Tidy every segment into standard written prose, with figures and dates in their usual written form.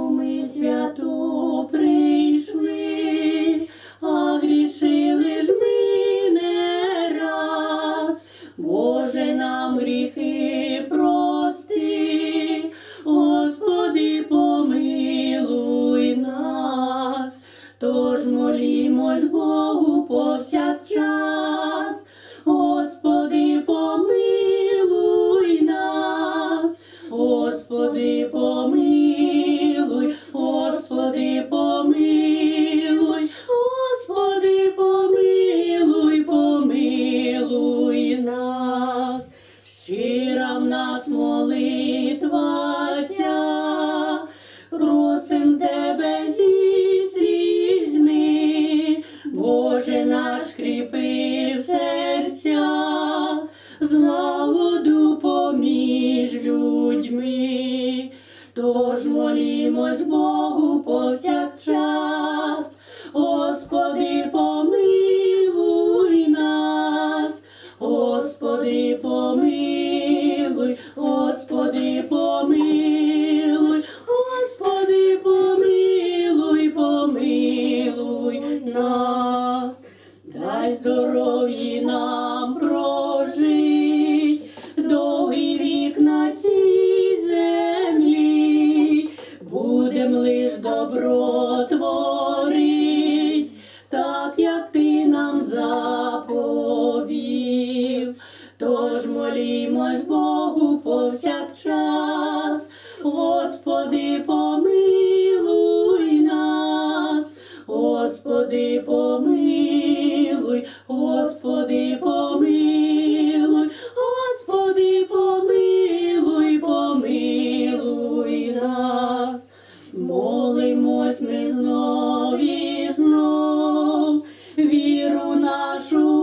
Тайну ми святу прийшли, а грішили ж ми не раз. Боже, нам гріхи прости, Господи, помилуй нас. Тож молімось Богу повсякчас, Господи, помилуй нас. Господи, помилуй, Господи, помилуй, Господи, помилуй, помилуй нас. Щира в нас молитва ця, просим Тебе зі слізьми, Боже наш, кріпи серця, злагоду поміж людьми. Тож молімось Богу повсякчас, Господи, помилуй нас. Господи, помилуй, Господи, помилуй, Господи, помилуй, помилуй нас. Дай здоров'ї нам прожить, довгий вік на цій землі. Будем лиш добро творить, так як Ти нам заповів. Тож молімось Богу повсякчас, Господи, помилуй нас. Господи, помилуй, Господи, помилуй, Господи, помилуй, помилуй нас. Молимось ми знов і знов, віру нашу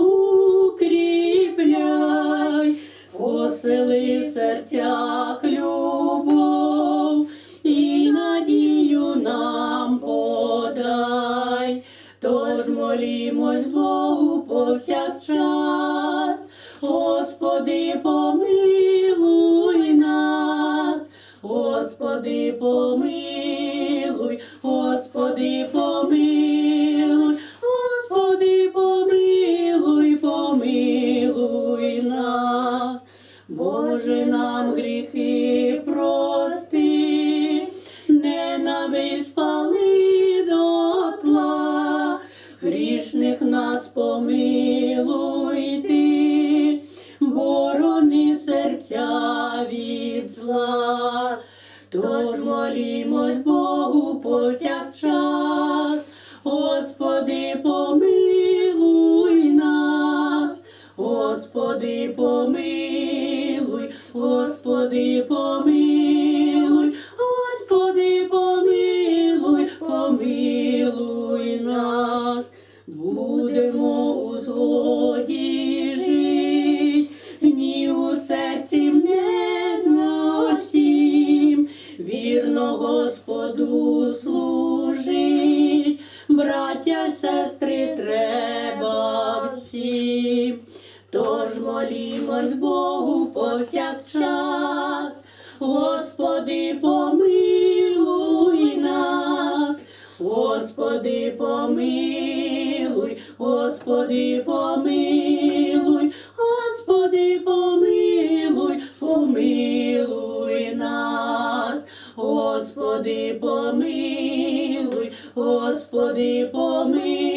укріпляй, посили в серцях любов і надію нам подай. Тож молімось Богу повсякчас, Господи, помилуй нас. Господи, помилуй, Господи, помилуй, Господи, помилуй, помилуй нас. Боже, нам гріхи прости, ненависть спали дотла, грішних нас помилуй Ти, борони серця від зла. Тож молімось Богу повсякчас, Господи, помилуй нас. Господи, помилуй, Господи, помилуй, Господи, помилуй, помилуй нас. Будемо у згоді жить, ні у серці не носім, вірно Господу служить, браття, сестри, треба всім. Тож молімось Богу повсякчас, Господи, помилуй нас. Господи, помилуй, Господи, помилуй, Господи, помилуй, помилуй нас. Господи, помилуй, Господи, помилуй.